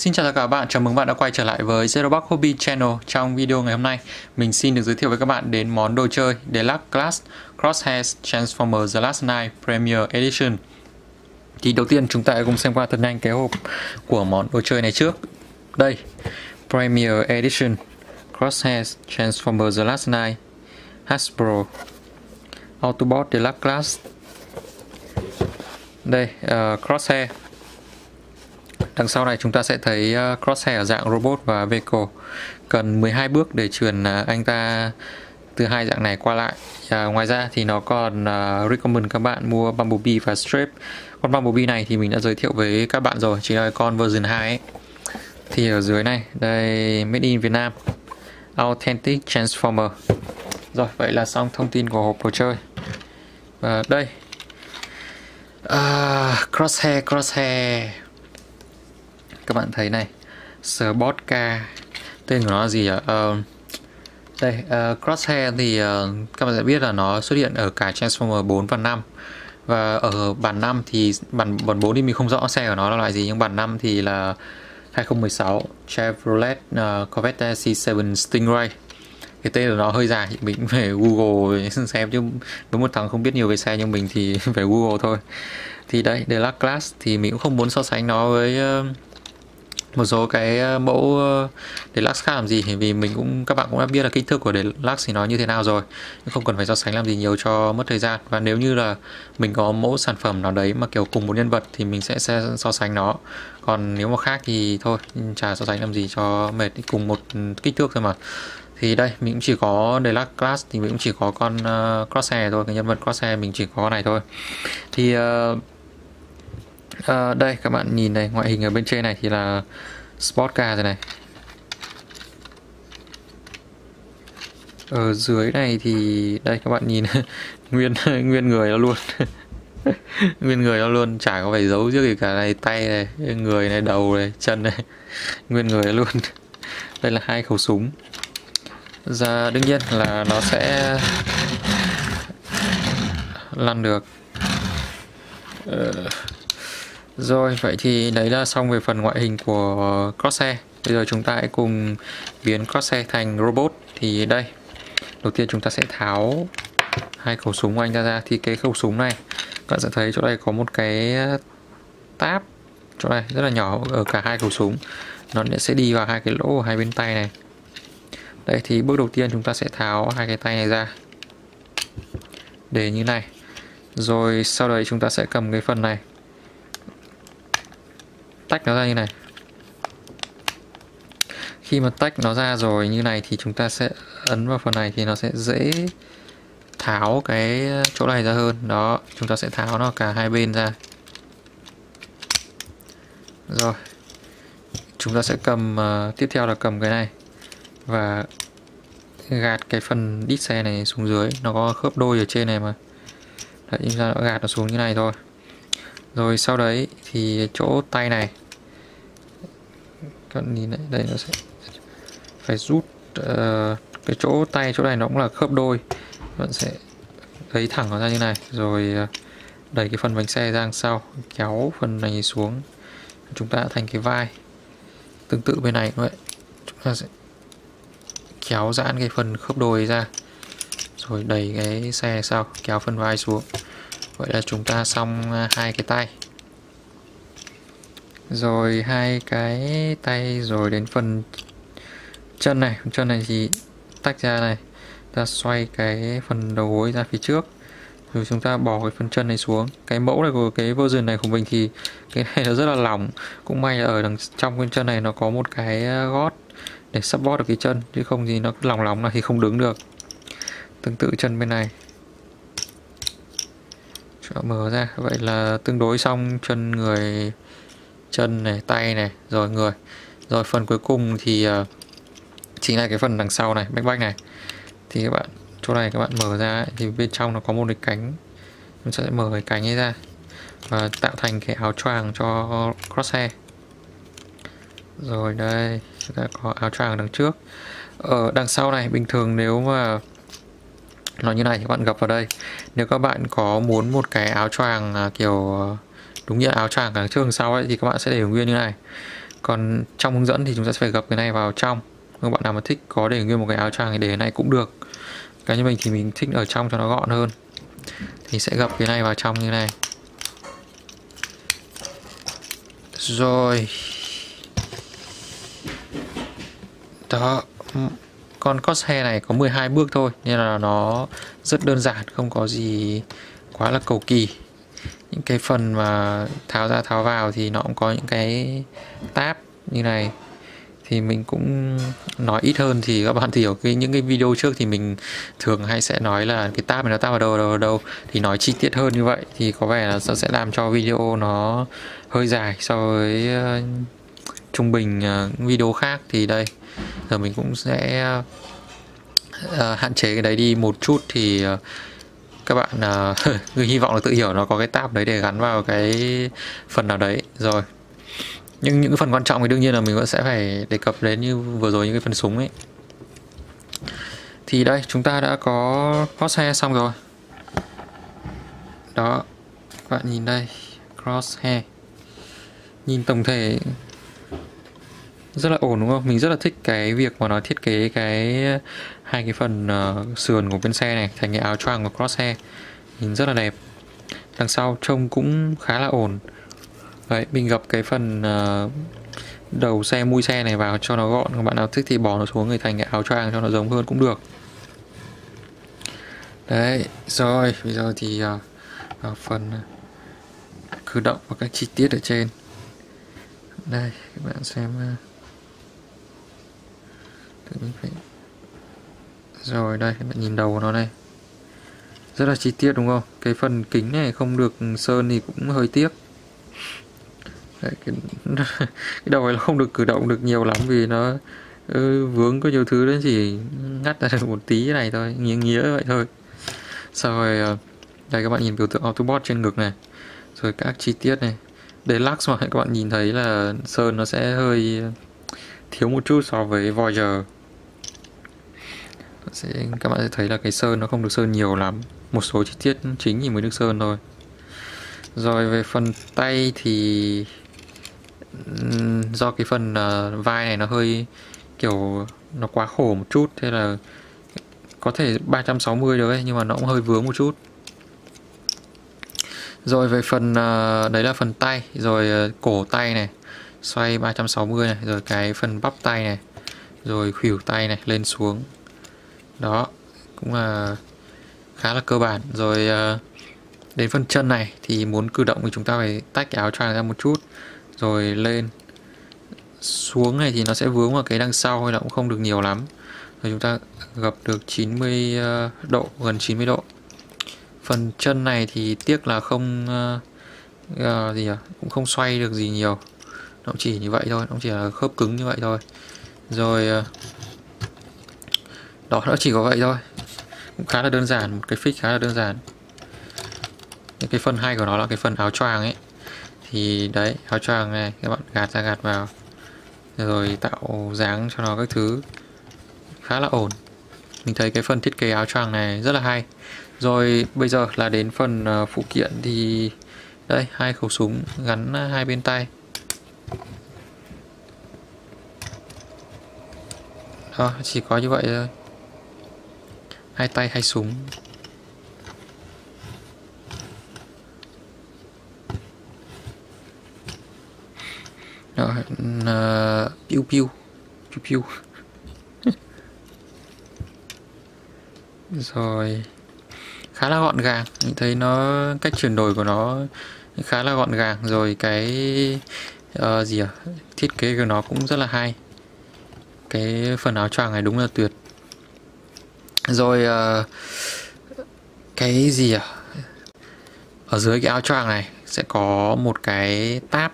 Xin chào tất cả các bạn, chào mừng bạn đã quay trở lại với Zerobox Hobby Channel. Trong video ngày hôm nay, mình xin được giới thiệu với các bạn đến món đồ chơi Deluxe Class Crosshairs Transformers The Last Knight Premier Edition. Thì đầu tiên chúng ta cùng xem qua thật nhanh cái hộp của món đồ chơi này trước. Đây, Premier Edition Crosshairs Transformers The Last Knight Hasbro Autobot Deluxe Class. Đây, Crosshair. Đằng sau này chúng ta sẽ thấy Crosshair ở dạng robot và vehicle. Cần 12 bước để chuyển anh ta từ hai dạng này qua lại. Ngoài ra thì nó còn recommend các bạn mua Bumblebee và Strip. Con Bumblebee này thì mình đã giới thiệu với các bạn rồi, chỉ là con version 2 ấy. Thì ở dưới này, đây Made in Vietnam Authentic Transformer. Rồi, vậy là xong thông tin của hộp đồ chơi. Và đây Crosshair. Các bạn thấy này, Spotka, tên của nó là gì ạ? Đây, Crosshair thì các bạn sẽ biết là nó xuất hiện ở cả Transformer 4 và 5. Và ở bản 5 thì bản 4 thì mình không rõ xe của nó là loại gì, nhưng bản 5 thì là 2016 Chevrolet Corvette C7 Stingray. Cái tên của nó hơi dài, mình cũng phải Google xem, chứ với một thằng không biết nhiều về xe như mình thì phải Google thôi. Thì đây, Deluxe Class thì mình cũng không muốn so sánh nó với một số cái mẫu Deluxe khác làm gì, vì các bạn cũng đã biết là kích thước của Deluxe thì nó như thế nào rồi, không cần phải so sánh làm gì nhiều cho mất thời gian. Và nếu như là mình có mẫu sản phẩm nào đấy mà kiểu cùng một nhân vật thì mình sẽ so sánh nó, còn nếu mà khác thì thôi, chả so sánh làm gì cho mệt, cùng một kích thước thôi mà. Thì đây mình cũng chỉ có Deluxe Class thì mình cũng chỉ có con Crosshair thôi, cái nhân vật Crosshair mình chỉ có con này thôi. Thì đây các bạn nhìn này, ngoại hình ở bên trên này thì là Sport Car rồi này. Ở dưới này thì đây các bạn nhìn nguyên người nó luôn. Nguyên người nó luôn, chả có phải giấu trước gì cả. Này tay này, người này, đầu này, chân này, nguyên người nó luôn. Đây là hai khẩu súng. Giờ đương nhiên là nó sẽ lăn được. Rồi, vậy thì đấy là xong về phần ngoại hình của Crosshair. Bây giờ chúng ta hãy cùng biến Crosshair thành robot. Thì đây, đầu tiên chúng ta sẽ tháo hai khẩu súng của anh ta ra. Thì cái khẩu súng này, các bạn sẽ thấy chỗ đây có một cái tab, chỗ này rất là nhỏ ở cả hai khẩu súng. Nó sẽ đi vào hai cái lỗ ở hai bên tay này. Đây thì bước đầu tiên chúng ta sẽ tháo hai cái tay này ra, để như này. Rồi sau đấy chúng ta sẽ cầm cái phần này, tách nó ra như này. Khi mà tách nó ra rồi như này thì chúng ta sẽ ấn vào phần này thì nó sẽ dễ tháo cái chỗ này ra hơn. Đó, chúng ta sẽ tháo nó cả hai bên ra. Rồi, chúng ta sẽ cầm tiếp theo là cầm cái này và gạt cái phần đít xe này xuống dưới. Nó có khớp đôi ở trên này mà. Đấy, chúng ta đã gạt nó xuống như này thôi. Rồi sau đấy thì chỗ tay này, các bạn nhìn này, đây nó sẽ phải rút cái chỗ tay, chỗ này nó cũng là khớp đôi. Bạn sẽ lấy thẳng nó ra như này, rồi đẩy cái phần bánh xe ra đằng sau, kéo phần này xuống, chúng ta thành cái vai. Tương tự bên này cũng vậy, chúng ta sẽ kéo giãn cái phần khớp đôi ra, rồi đẩy cái xe sau, kéo phần vai xuống. Vậy là chúng ta xong hai cái tay. Rồi hai cái tay, rồi đến phần chân này. Chân này thì tách ra này, ta xoay cái phần đầu gối ra phía trước, rồi chúng ta bỏ cái phần chân này xuống. Cái mẫu này của cái version này của mình thì cái này nó rất là lỏng. Cũng may là ở đằng trong cái chân này nó có một cái gót để support được cái chân, chứ không thì nó lỏng lỏng là thì không đứng được. Tương tự chân bên này, cho mở ra. Vậy là tương đối xong chân, người, chân này, tay này, rồi người. Rồi phần cuối cùng thì chính là cái phần đằng sau này, backpack này. Thì các bạn, chỗ này các bạn mở ra ấy, thì bên trong nó có một cái cánh. Chúng sẽ mở cái cánh ấy ra và tạo thành cái áo choàng cho Crosshair. Rồi đây, chúng ta có áo choàng đằng trước. Ở đằng sau này, bình thường nếu mà nó như này thì các bạn gập vào đây. Nếu các bạn có muốn một cái áo choàng kiểu đúng như áo choàng đằng trước đằng sau ấy, thì các bạn sẽ để nguyên như này. Còn trong hướng dẫn thì chúng ta sẽ phải gập cái này vào trong. Nếu bạn nào mà thích có để nguyên một cái áo choàng thì để cái này cũng được. Cá nhân mình thì mình thích ở trong cho nó gọn hơn, thì sẽ gập cái này vào trong như này. Rồi đó, con crosshair này có 12 bước thôi nên là nó rất đơn giản, không có gì quá là cầu kỳ. Những cái phần mà tháo ra tháo vào thì nó cũng có những cái tab như này, thì mình cũng nói ít hơn. Thì các bạn hiểu những cái video trước thì mình thường hay sẽ nói là cái tab này nó tab vào đâu thì nói chi tiết hơn như vậy thì có vẻ là sẽ làm cho video nó hơi dài so với trung bình video khác. Thì đây giờ mình cũng sẽ hạn chế cái đấy đi một chút, thì các bạn hy vọng là tự hiểu nó có cái tab đấy để gắn vào cái phần nào đấy rồi. Nhưng những cái phần quan trọng thì đương nhiên là mình vẫn sẽ phải đề cập đến, như vừa rồi những cái phần súng ấy. Thì đây chúng ta đã có crosshair xong rồi đó, các bạn nhìn đây, crosshair nhìn tổng thể rất là ổn đúng không? Mình rất là thích cái việc mà nó thiết kế hai cái phần sườn của bên xe này thành cái áo choàng của crosshair, nhìn rất là đẹp. Đằng sau trông cũng khá là ổn. Đấy, mình gập cái phần đầu xe, mui xe này vào cho nó gọn. Các bạn nào thích thì bỏ nó xuống rồi thành cái áo choàng cho nó giống hơn cũng được. Đấy, rồi bây giờ thì vào phần cử động và các chi tiết ở trên. Đây, các bạn xem. Rồi đây, các bạn nhìn đầu của nó này, rất là chi tiết đúng không? Cái phần kính này không được sơn thì cũng hơi tiếc. Đấy, cái đầu này không được cử động được nhiều lắm vì nó vướng có nhiều thứ, đến chỉ ngắt ra được một tí này thôi, nghĩa vậy thôi. Rồi đây các bạn nhìn biểu tượng Autobot trên ngực này, rồi các chi tiết này. Deluxe mà các bạn nhìn thấy là sơn nó sẽ hơi thiếu một chút so với Voyager. Các bạn sẽ thấy là cái sơn nó không được sơn nhiều lắm, một số chi tiết chính thì mới được sơn thôi. Rồi về phần tay thì do cái phần vai này nó hơi kiểu nó quá khổ một chút, thế là có thể 360 được ấy, nhưng mà nó cũng hơi vướng một chút. Rồi về phần đấy là phần tay, rồi cổ tay này xoay 360 này, rồi cái phần bắp tay này, rồi khuỷu tay này lên xuống. Đó cũng là khá là cơ bản. Rồi đến phần chân này thì muốn cử động thì chúng ta phải tách cái áo choàng ra một chút, rồi lên xuống này thì nó sẽ vướng vào cái đằng sau, hay là cũng không được nhiều lắm. Rồi chúng ta gập được 90 độ, gần 90 độ. Phần chân này thì tiếc là không cũng không xoay được gì nhiều, nó chỉ như vậy thôi, nó chỉ là khớp cứng như vậy thôi. Rồi đó, nó chỉ có vậy thôi, cũng khá là đơn giản, một cái fix khá là đơn giản. Những cái phần hay của nó là cái phần áo choàng ấy, thì đấy, áo choàng này các bạn gạt ra gạt vào rồi tạo dáng cho nó các thứ khá là ổn. Mình thấy cái phần thiết kế áo choàng này rất là hay. Rồi bây giờ là đến phần phụ kiện, thì đây, hai khẩu súng gắn hai bên tay. Đó, chỉ có như vậy thôi, hai tay hai súng. Đó, piu piu piu piu. Rồi khá là gọn gàng, mình thấy nó cách chuyển đổi của nó khá là gọn gàng. Rồi cái thiết kế của nó cũng rất là hay. Cái phần áo choàng này đúng là tuyệt. Rồi cái ở dưới cái áo choàng này sẽ có một cái tab,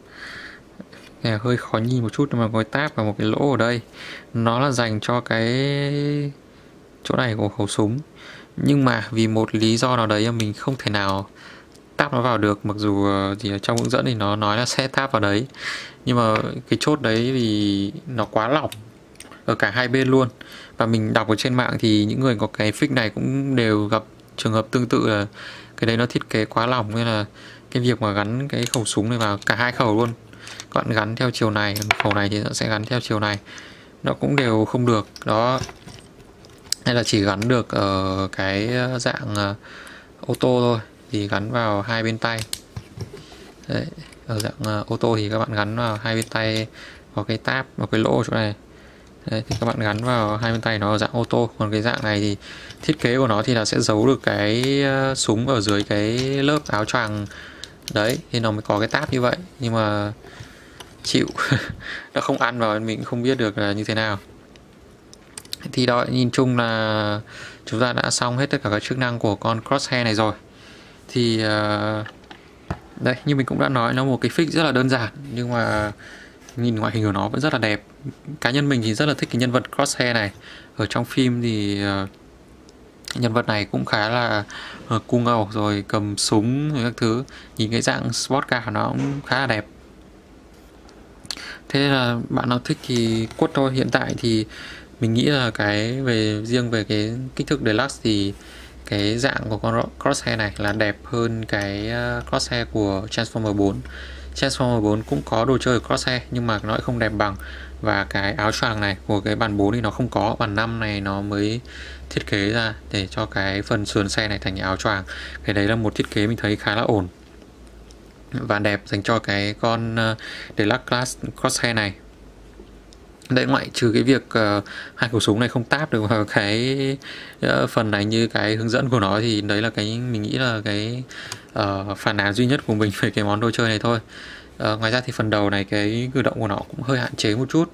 hơi khó nhìn một chút, nhưng mà có cái tab và một cái lỗ ở đây, nó là dành cho cái chỗ này của khẩu súng. Nhưng mà vì một lý do nào đấy mình không thể nào tab nó vào được, mặc dù ở trong hướng dẫn thì nó nói là sẽ tab vào đấy, nhưng mà cái chốt đấy vì nó quá lỏng ở cả hai bên luôn. Và mình đọc ở trên mạng thì những người có cái fix này cũng đều gặp trường hợp tương tự, là cái đấy nó thiết kế quá lỏng, nên là cái việc mà gắn cái khẩu súng này vào, cả hai khẩu luôn, các bạn gắn theo chiều này, khẩu này thì nó sẽ gắn theo chiều này, nó cũng đều không được đó, hay là chỉ gắn được ở cái dạng ô tô thôi thì gắn vào hai bên tay. Đấy, ở dạng ô tô thì các bạn gắn vào hai bên tay vào cái tab, vào cái lỗ chỗ này. Đấy, thì các bạn gắn vào hai bên tay nó ở dạng ô tô. Còn cái dạng này thì thiết kế của nó thì là sẽ giấu được cái súng ở dưới cái lớp áo choàng đấy, thì nó mới có cái tab như vậy. Nhưng mà chịu nó không ăn vào, mình không biết được là như thế nào. Thì đó, nhìn chung là chúng ta đã xong hết tất cả các chức năng của con Crosshair này rồi. Thì đây, như mình cũng đã nói, nó một cái fix rất là đơn giản nhưng mà nhìn ngoại hình của nó vẫn rất là đẹp. Cá nhân mình thì rất là thích cái nhân vật Crosshair này. Ở trong phim thì nhân vật này cũng khá là cool ngầu, rồi cầm súng rồi các thứ, nhìn cái dạng sport car nó cũng khá là đẹp. Thế là bạn nào thích thì quất thôi. Hiện tại thì mình nghĩ là cái riêng về cái kích thước Deluxe thì cái dạng của con Crosshair này là đẹp hơn cái Crosshair của Transformer 4. Transformer 4 cũng có đồ chơi của Crosshair nhưng mà nó lại không đẹp bằng. Và cái áo choàng này của cái bản 4 thì nó không có, bản 5 này nó mới thiết kế ra để cho cái phần sườn xe này thành cái áo choàng. Cái đấy là một thiết kế mình thấy khá là ổn và đẹp dành cho cái con Deluxe Class Crosshair này. Đấy, ngoại trừ cái việc hai khẩu súng này không táp được vào cái phần này như cái hướng dẫn của nó, thì đấy là cái mình nghĩ là cái phản ánh duy nhất của mình về cái món đồ chơi này thôi. Ngoài ra thì phần đầu này cái cử động của nó cũng hơi hạn chế một chút.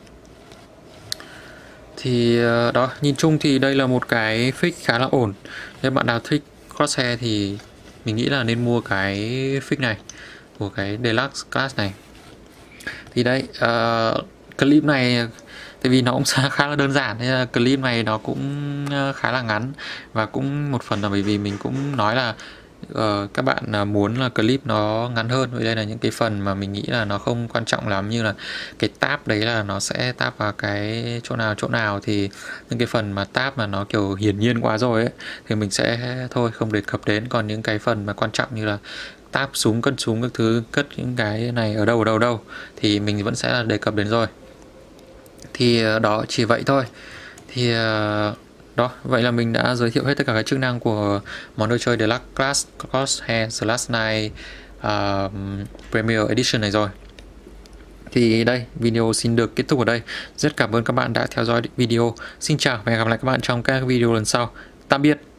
Thì đó, nhìn chung thì đây là một cái fix khá là ổn. Nếu bạn nào thích Crosshair thì mình nghĩ là nên mua cái fix này của cái Deluxe Class này. Thì đây, clip này tại vì nó cũng khá là đơn giản nên là clip này nó cũng khá là ngắn, và cũng một phần là bởi vì mình cũng nói là các bạn muốn là clip nó ngắn hơn. Vậy đây là những cái phần mà mình nghĩ là nó không quan trọng lắm, như là cái tab đấy là nó sẽ tab vào cái chỗ nào thì những cái phần mà tab mà nó kiểu hiển nhiên quá rồi ấy thì mình sẽ thôi không đề cập đến. Còn những cái phần mà quan trọng như là tab súng, cất súng các thứ, cất những cái này ở đâu thì mình vẫn sẽ là đề cập đến rồi. Thì đó, chỉ vậy thôi. Thì đó, vậy là mình đã giới thiệu hết tất cả các chức năng của món đồ chơi Deluxe Class Crosshair Slash9 Premier Edition này rồi. Thì đây, video xin được kết thúc ở đây. Rất cảm ơn các bạn đã theo dõi video. Xin chào và hẹn gặp lại các bạn trong các video lần sau. Tạm biệt.